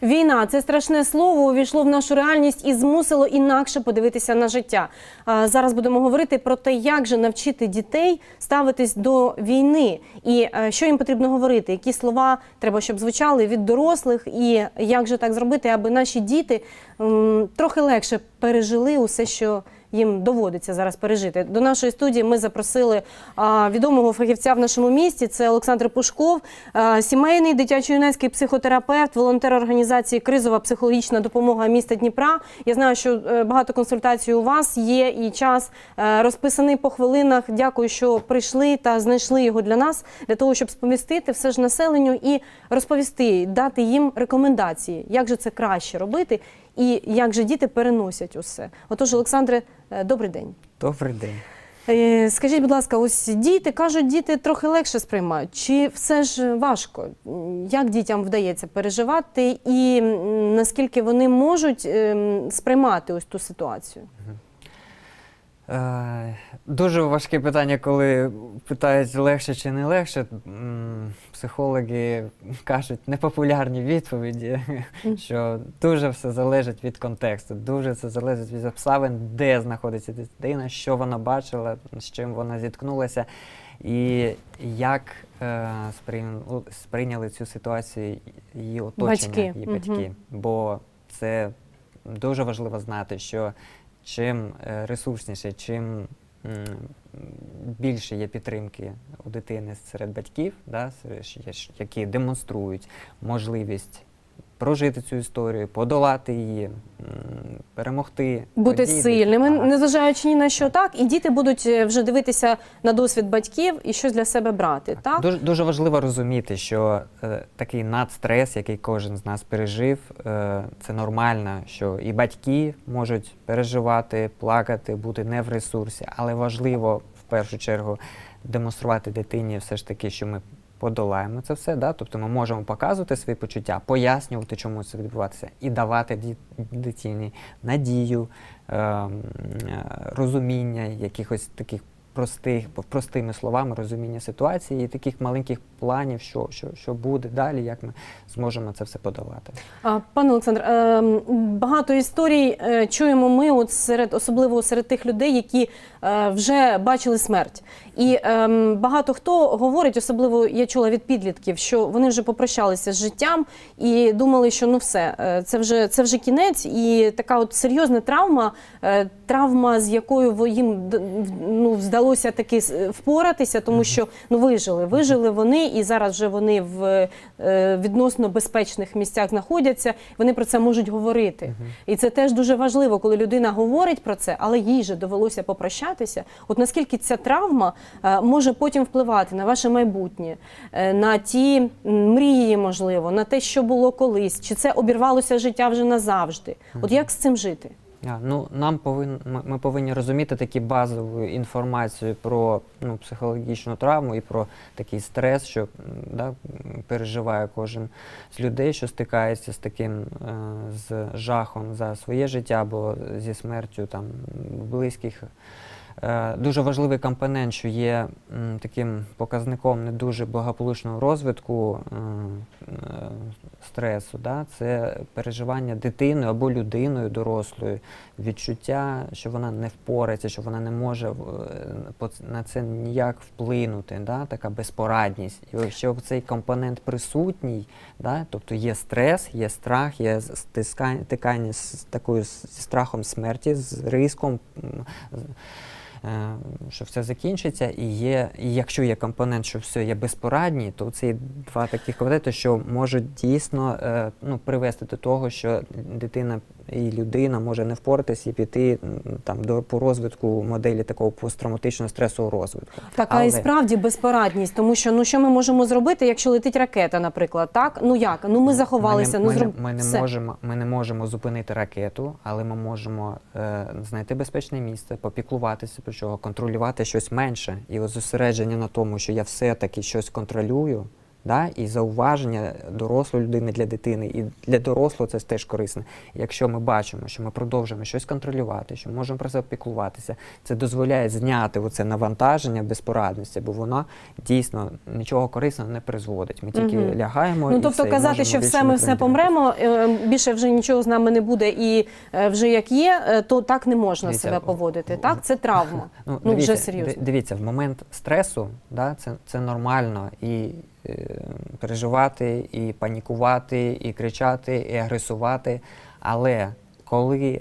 Війна – це страшне слово, увійшло в нашу реальність і змусило інакше подивитися на життя. Зараз будемо говорити про те, як же навчити дітей ставитись до війни і що їм потрібно говорити, які слова треба, щоб звучали від дорослих, і як же так зробити, аби наші діти трохи легше пережили усе, що їм доводиться зараз пережити. До нашої студії ми запросили відомого фахівця в нашому місті. Це Олександр Пушков, сімейний дитячо-юнацький психотерапевт, волонтер організації «Кризова психологічна допомога міста Дніпра». Я знаю, що багато консультацій у вас є і час розписаний по хвилинах. Дякую, що прийшли та знайшли його для нас, для того, щоб сповістити все ж населенню і розповісти, дати їм рекомендації, як же це краще робити і як же діти переносять усе. Отож, Олександре, добрий день. Добрий день. Скажіть, будь ласка, ось діти, кажуть, діти трохи легше сприймають. Чи все ж важко? Як дітям вдається переживати і наскільки вони можуть сприймати ось ту ситуацію? Дуже важке питання, коли питають, легше чи не легше. Психологи кажуть непопулярні відповіді, що дуже все залежить від контексту, дуже все залежить від обставин, де знаходиться дитина, що вона бачила, з чим вона зіткнулася, і як сприйняли цю ситуацію її оточення, її батьки. Бо це дуже важливо знати, що чим ресурсніше, чим більше є підтримки у дитини серед батьків, да, які демонструють можливість прожити цю історію, подолати її, перемогти. Бути сильними, незважаючи ні на що, так? І діти будуть вже дивитися на досвід батьків і щось для себе брати, так? Дуже важливо розуміти, що такий надстрес, який кожен з нас пережив, це нормально, що і батьки можуть переживати, плакати, бути не в ресурсі, але важливо в першу чергу демонструвати дитині все ж таки, що ми подолаємо це все, да? Тобто ми можемо показувати свої почуття, пояснювати, чому це відбувається, і давати дитині надію, розуміння якихось таких простими словами, розуміння ситуації і таких маленьких планів, що буде далі, як ми зможемо це все подолати. Пане Олександр, багато історій чуємо ми, особливо серед тих людей, які вже бачили смерть. І багато хто говорить, особливо я чула від підлітків, що вони вже попрощалися з життям і думали, що ну все, це вже кінець, і така от серйозна травма, з якою їм вдалося таки впоратися, тому що вижили вони, і зараз вже вони в відносно безпечних місцях знаходяться, вони про це можуть говорити. І це теж дуже важливо, коли людина говорить про це, але їй же довелося попрощатися. От наскільки ця травма може потім впливати на ваше майбутнє, на ті мрії, можливо, на те, що було колись, чи це обірвалося життя вже назавжди. От як з цим жити? Ми повинні розуміти таку базову інформацію про психологічну травму і про такий стрес, що переживає кожен з людей, що стикається з таким з жахом за своє життя або зі смертю близьких. Дуже важливий компонент, що є таким показником не дуже благополучного розвитку стресу, це переживання дитиною або людиною дорослою, відчуття, що вона не впорається, що вона не може на це ніяк вплинути, така безпорадність. І якщо цей компонент присутній, тобто є стрес, є страх, є стикання з страхом смерті, з ризиком, що все закінчиться, і якщо є компонент, що все є безпорадні, то це два таких компоненти, що можуть дійсно привести до того, що дитина і людина може не впоратися і піти по розвитку моделі такого посттравматичного стресового розвитку. Так, а і справді безпорадність, тому що що ми можемо зробити, якщо летить ракета, наприклад, так? Як? Ми заховалися, Ми не можемо зупинити ракету, але ми можемо знайти безпечне місце, попіклуватися про чого, контролювати щось менше. І зосередження на тому, що я все-таки щось контролюю, да? І зауваження дорослої людини для дитини, і для дорослого це теж корисно. Якщо ми бачимо, що ми продовжуємо щось контролювати, що можемо про це піклуватися, це дозволяє зняти оце навантаження безпорадності, бо воно дійсно нічого корисного не призводить. Ми тільки лягаємо і тобто все, і казати, можемо що більше все не ми все контролювати. помремо, більше вже нічого з нами не буде і вже як є, то так не можна Дивіться, себе поводити. Так, це травма. Ну, вже серйозно. Дивіться, в момент стресу, да, це нормально і переживати, і панікувати, і кричати, і агресувати. Але коли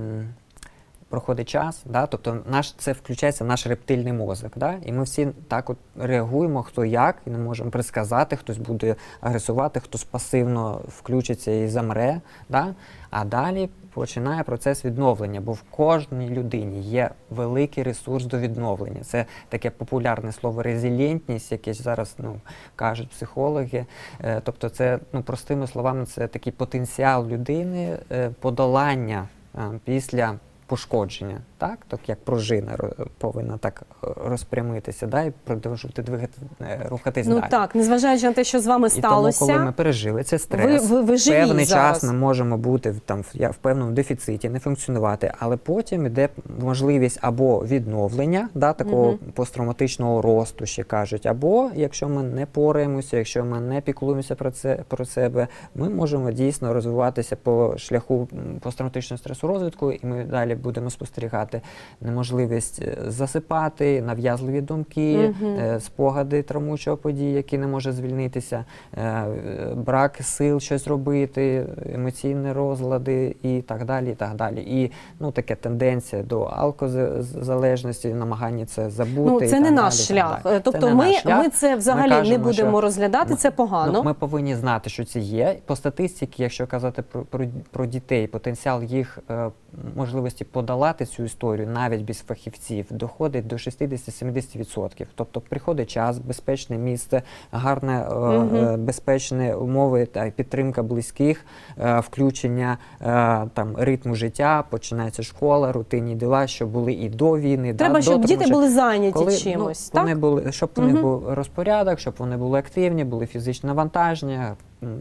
проходить час, да, тобто це включається в наш рептильний мозок, да, і ми всі так от реагуємо, хто як, і не можемо предсказати, хтось буде агресувати, хтось пасивно включиться і замре, да, а далі починає процес відновлення, бо в кожній людині є великий ресурс до відновлення. Це таке популярне слово резилієнтність, яке зараз кажуть психологи. Тобто це, простими словами, це такий потенціал людини подолання після пошкодження, так? Так як пружина повинна так розпрямитися, да? І продовжувати рухатись далі. Так, незважаючи на те, що з вами сталося. І тому, коли ми пережили цей стрес, ви живі певний зараз. час ми можемо бути в певному дефіциті, не функціонувати, але потім йде можливість або відновлення, да, такого посттравматичного росту, ще кажуть, або якщо ми не пораємося, якщо ми не піклуємося про себе, ми можемо дійсно розвиватися по шляху посттравматичного стресу розвитку, і ми далі будемо спостерігати неможливість засипати, нав'язливі думки, спогади травмуючого події, які не може звільнитися, брак сил щось робити, емоційні розлади і так далі, і так далі. І така тенденція до алкозалежності, намагання це забути. Це не наш шлях. Тобто ми це взагалі не будемо розглядати, це погано. Ми повинні знати, що це є. По статистиці, якщо казати про дітей, потенціал їх можливості подолати цю історію навіть без фахівців доходить до 60-70%. Тобто приходить час, безпечне місце, гарне, безпечні умови, підтримка близьких, включення ритму життя, починається школа, рутинні діла, що були і до війни. Треба, щоб діти були зайняті чимось, так? Щоб у них був розпорядок, щоб вони були активні, були фізичні навантаження,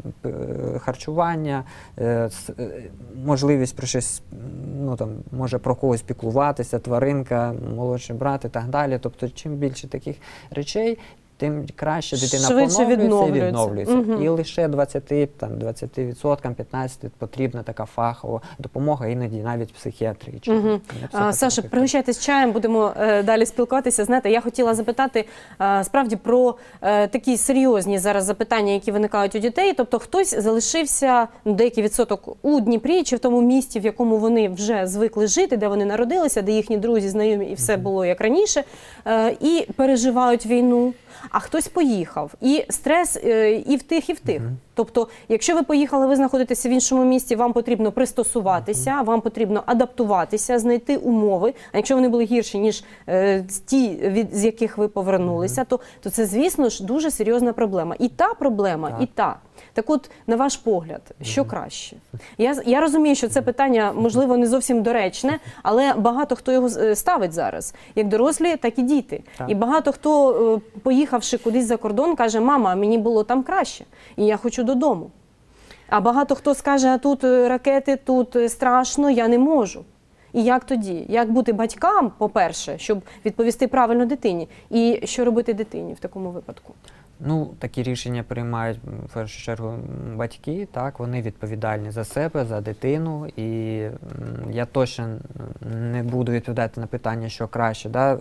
харчування, можливість про щось, може про когось піклуватися, тваринка, молодший брат і так далі. Тобто, чим більше таких речей, тим краще дитина відновлюється. І лише 20%, 15% потрібна така фахова допомога, іноді навіть психіатрична. Саша, пригощайтесь чаєм, будемо далі спілкуватися. Знаєте, я хотіла запитати справді про такі серйозні зараз запитання, які виникають у дітей. Тобто хтось залишився, деякий відсоток, у Дніпрі чи в тому місті, в якому вони вже звикли жити, де вони народилися, де їхні друзі, знайомі і все було як раніше, і переживають війну. А хтось поїхав. І стрес і в тих, і в тих. Тобто, якщо ви поїхали, ви знаходитеся в іншому місті, вам потрібно пристосуватися, вам потрібно адаптуватися, знайти умови. А якщо вони були гірші, ніж ті, з яких ви повернулися, то це, звісно ж, дуже серйозна проблема. І та проблема, і та. Так от, на ваш погляд, що краще? Я розумію, що це питання, можливо, не зовсім доречне, але багато хто його ставить зараз. Як дорослі, так і діти. І багато хто, поїхавши кудись за кордон, каже: мама, мені було там краще, і я хочу додому. А багато хто скаже: а тут ракети, тут страшно, я не можу. І як тоді? Як бути батькам, по-перше, щоб відповісти правильно дитині? І що робити дитині в такому випадку? Такі рішення приймають в першу чергу батьки, так, вони відповідальні за себе, за дитину, і я точно не буду відповідати на питання, що краще, да,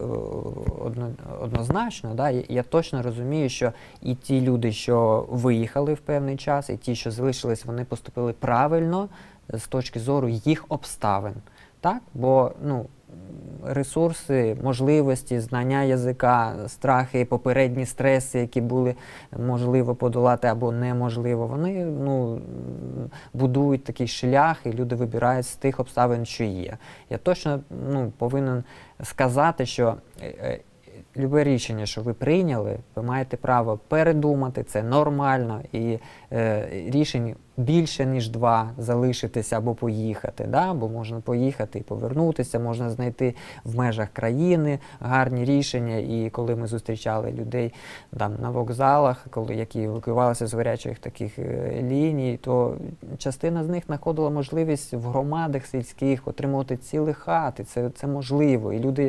однозначно, да, я точно розумію, що і ті люди, що виїхали в певний час, і ті, що залишились, вони поступили правильно з точки зору їх обставин, так, бо, ресурси, можливості, знання язика, страхи, попередні стреси, які були можливо подолати або неможливо, вони будують такий шлях, і люди вибирають з тих обставин, що є. Я точно повинен сказати, що любе рішення, що ви прийняли, ви маєте право передумати, це нормально, і рішень більше, ніж 2, залишитися або поїхати, да? Бо можна поїхати і повернутися, можна знайти в межах країни гарні рішення. І коли ми зустрічали людей там на вокзалах, які евакуювалися з гарячих таких ліній, то частина з них знаходила можливість в громадах сільських отримувати цілі хати. Це можливо. І люди,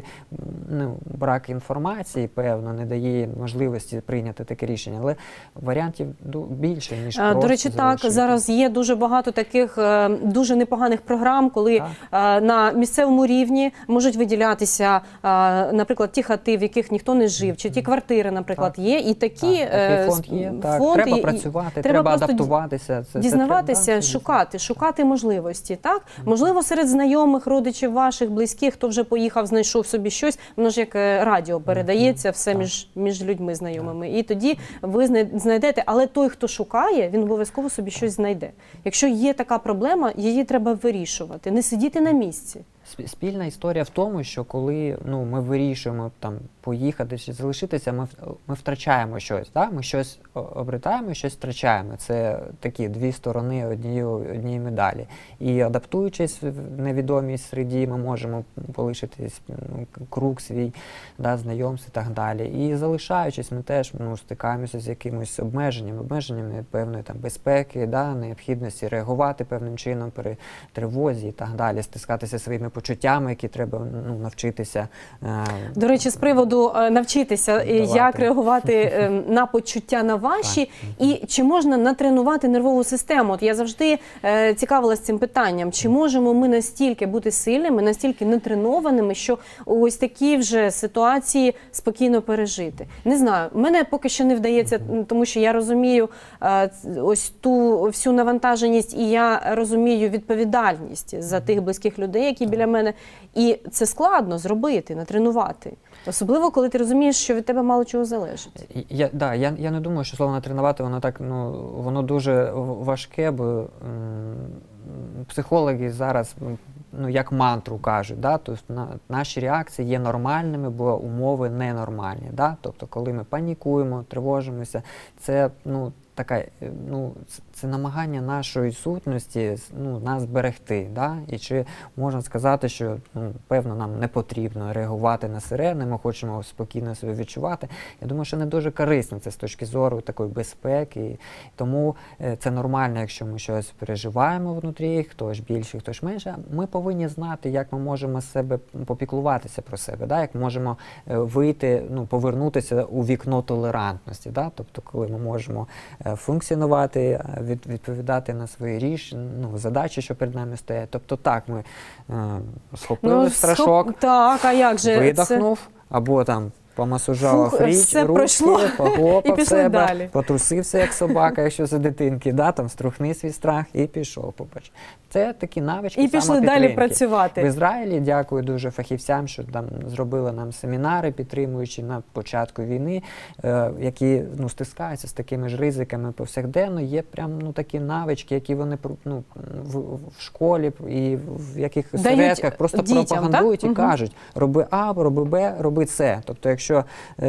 брак інформації, певно, не дає можливості прийняти таке рішення. Але варіантів більше, ніж просто До речі, так, зараз є дуже багато таких дуже непоганих програм, коли на місцевому рівні можуть виділятися, наприклад, ті хати, в яких ніхто не жив, чи ті квартири, наприклад, є. І такі фонд є. Треба працювати, треба адаптуватися. Дізнаватися, шукати можливості. Так? Можливо, серед знайомих, родичів ваших, близьких, хто вже поїхав, знайшов собі щось, воно ж як радіо передається все між людьми знайомими. І тоді ви знайдете, але той, хто шукає, він обов'язково собі щось знайде. Якщо є така проблема, її треба вирішувати, не сидіти на місці. Спільна історія в тому, що коли ми вирішуємо там поїхати чи залишитися, ми втрачаємо щось. Да? Ми щось обретаємо, щось втрачаємо. Це такі дві сторони однієї медалі. І адаптуючись в невідомій середі, ми можемо полишити круг свій, да, знайомств і так далі. І залишаючись, ми теж стикаємося з якимось обмеженнями певної там безпеки, да, необхідності реагувати певним чином при тривозі і так далі, стискатися своїми почуттями, які треба навчитися. До речі, з приводу навчитися, як реагувати на почуття на ваші, і чи можна натренувати нервову систему? От я завжди цікавилась цим питанням. Чи можемо ми настільки бути сильними, настільки натренованими, що ось такі вже ситуації спокійно пережити? Не знаю, мене поки що не вдається, тому що я розумію ось ту всю навантаженість, і я розумію відповідальність за тих близьких людей, які біля мене. І це складно зробити, натренувати. Особливо, коли ти розумієш, що від тебе мало чого залежить. Я не думаю, що слово натренувати, воно так, воно дуже важке, бо психологи зараз як мантру кажуть, да? Тобто наші реакції є нормальними, бо умови ненормальні. Да? Тобто, коли ми панікуємо, тривожимося, це це намагання нашої сутності нас зберегти. Да? І чи можна сказати, що певно нам не потрібно реагувати на сирени, ми хочемо спокійно себе відчувати. Я думаю, що не дуже корисно це з точки зору такої безпеки. Тому це нормально, якщо ми щось переживаємо внутрі, хтось більше, хтось менше. Ми повинні знати, як ми можемо себе попіклуватися про себе, да? Як можемо вийти, повернутися у вікно толерантності. Да? Тобто, коли ми можемо функціонувати, відповідати на свої задачі, що перед нами стоять. Тобто так, ми схопили страшок, а як же видохнув, або там помасажував руки, похлопав себе, далі. Потрусився як собака, якщо це дитинки, да, там струхни свій страх і пішов. Це такі навички і пішли далі працювати. В Ізраїлі, дякую дуже фахівцям, що там зробили нам семінари, підтримуючи на початку війни, які стискаються з такими ж ризиками повсякденно. Є прям такі навички, які вони в школі і в якихось середках просто дітям, пропагандують і кажуть: роби А, роби Б, роби С. Тобто, якщо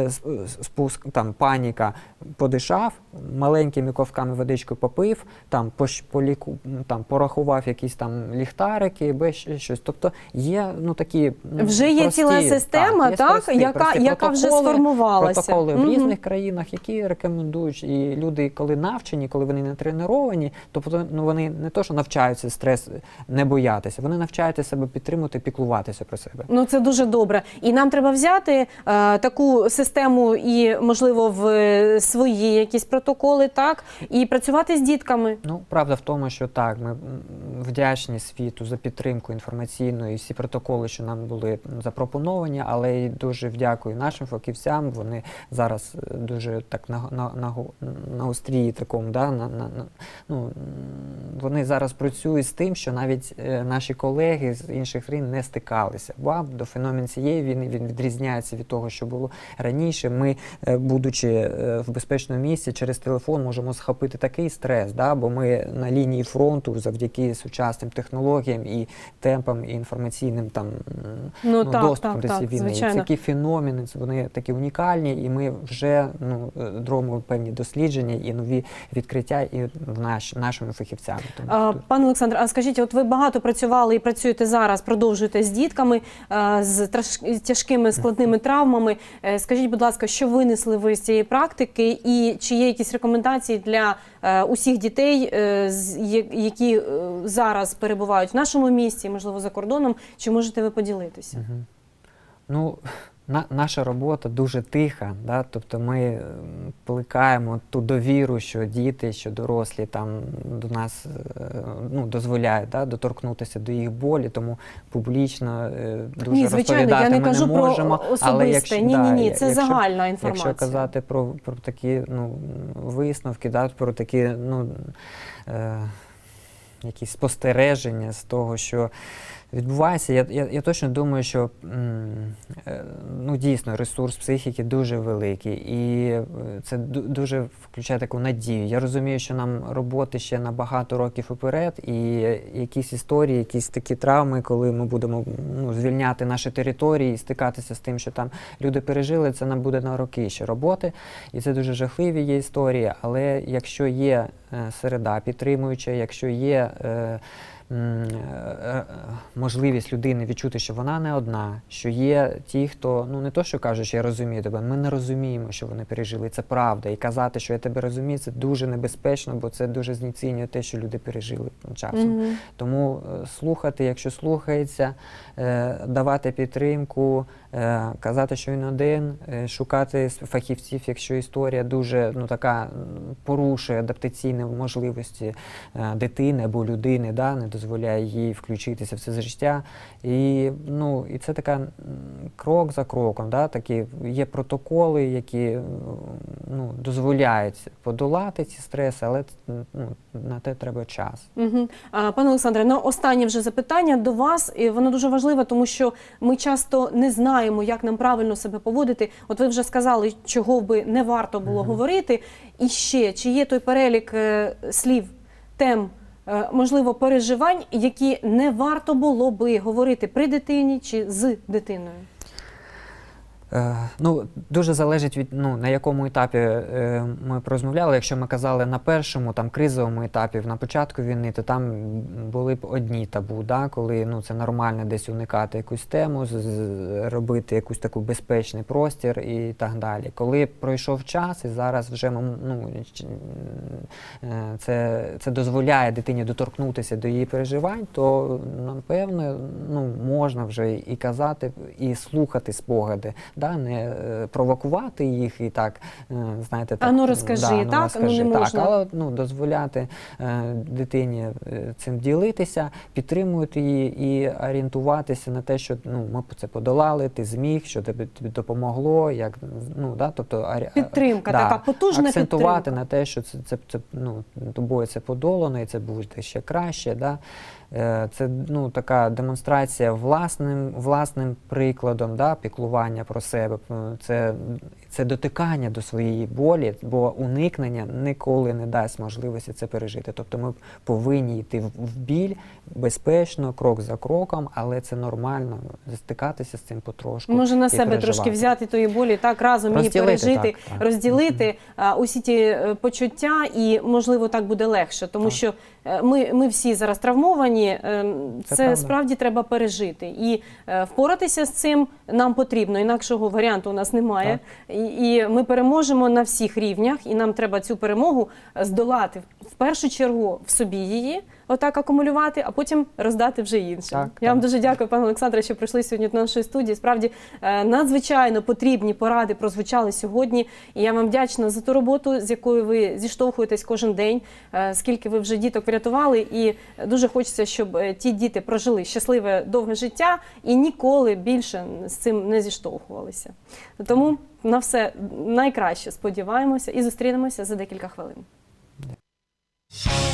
паніка, подишав, маленькими ковтками водичку попив, порахував якісь там ліхтарики, або щось. Тобто є такі вже є прості, ціла система, яка вже сформувалася. Протоколи в різних країнах, які рекомендують. І люди, коли навчені, коли вони не треновані, тобто вони не то, що навчаються стрес не боятися, вони навчаються себе підтримувати, піклуватися про себе. Це дуже добре. І нам треба взяти таку систему і, можливо, в свої якісь протоколи, так, і працювати з дітками. Правда в тому, що так, ми вдячні світу за підтримку інформаційну і всі протоколи, що нам були запропоновані, але й дуже дякую нашим фахівцям, вони зараз дуже так на острії такому, да, вони зараз працюють з тим, що навіть наші колеги з інших країн не стикалися. До феномен цієї війни, він відрізняється від того, що було було раніше. Ми, будучи в безпечному місці, через телефон можемо схопити такий стрес, да, бо ми на лінії фронту завдяки сучасним технологіям і темпам, і інформаційним там, доступом до цієї війни. І такі феномени, вони такі унікальні, і ми вже робимо певні дослідження і нові відкриття і нашими фахівцями. Пане Олександр, а скажіть, от ви багато працювали і працюєте зараз, продовжуєте з дітками, з тяжкими складними травмами. Скажіть, будь ласка, що винесли ви з цієї практики і чи є якісь рекомендації для усіх дітей, які зараз перебувають в нашому місті, можливо, за кордоном, чи можете ви поділитися? Ну, наша робота дуже тиха, да? Тобто ми плекаємо ту довіру, що діти, що дорослі там до нас дозволяють доторкнутися до їх болі, тому публічно дуже розповідати ми не можемо. Про особисте. Ні, це загальна інформація. Якщо казати про такі висновки, про такі якісь спостереження з того, що відбувається, я точно думаю, що дійсно ресурс психіки дуже великий, і це дуже включає таку надію. Я розумію, що нам роботи ще на багато років уперед, і якісь історії, якісь такі травми, коли ми будемо звільняти наші території і стикатися з тим, що там люди пережили, це нам буде на роки ще роботи, і це дуже жахливі є історії, але якщо є середа підтримуюча, якщо є можливість людини відчути, що вона не одна, що є ті, хто, не то, що кажуть, що я розумію тебе, ми не розуміємо, що вони пережили, це правда. І казати, що я тебе розумію, це дуже небезпечно, бо це дуже знецінює те, що люди пережили часом. Тому слухати, якщо слухається, давати підтримку, казати, що він один, шукати фахівців, якщо історія дуже така порушує адаптаційні можливості дитини або людини, не дозволяє їй включитися в це життя. І це така крок за кроком, такі є протоколи, які дозволяють подолати ці стреси, але на те треба час. Пане Олександре, останнє вже запитання до вас, і воно дуже важливе, тому що ми часто не знаємо, як нам правильно себе поводити. От ви вже сказали, чого би не варто було говорити. І ще, чи є той перелік слів, тем, можливо, переживань, які не варто було би говорити при дитині чи з дитиною? Дуже залежить від, на якому етапі ми порозмовляли. Якщо ми казали на першому, кризовому етапі, на початку війни, то там були б одні табу, коли це нормально десь уникати якусь тему, робити якусь таку безпечний простір і так далі. Коли пройшов час і зараз вже це дозволяє дитині доторкнутися до її переживань, то, напевно, можна вже і казати, і слухати спогади. Не провокувати їх і так, знаєте, так, розкажи, не можна. Але дозволяти дитині цим ділитися, підтримувати її і орієнтуватися на те, що ми це подолали, ти зміг, що тобі допомогло, тобто підтримка, така потужна акцентувати підтримка. на те, що тобою це подолано і це буде ще краще. Це така демонстрація власним прикладом, піклування про себе. Це дотикання до своєї болі, бо уникнення ніколи не дасть можливості це пережити. Тобто ми повинні йти в біль безпечно, крок за кроком, але це нормально стикатися з цим потрошку. Може на себе трошки взяти тої болі, разом її пережити, розділити усі ті почуття, і, можливо, так буде легше, тому що ми всі зараз травмовані, це справді треба пережити. І впоратися з цим нам потрібно, інакшого варіанту у нас немає. І ми переможемо на всіх рівнях, і нам треба цю перемогу здолати. В першу чергу в собі її, отак акумулювати, а потім роздати вже іншим. Я вам дуже дякую, пане Олександре, що прийшли сьогодні до нашої студії. Справді, надзвичайно потрібні поради прозвучали сьогодні. І я вам вдячна за ту роботу, з якою ви зіштовхуєтесь кожен день, скільки ви вже діток врятували. І дуже хочеться, щоб ті діти прожили щасливе, довге життя і ніколи більше з цим не зіштовхувалися. Тому на все найкраще сподіваємося і зустрінемося за декілька хвилин.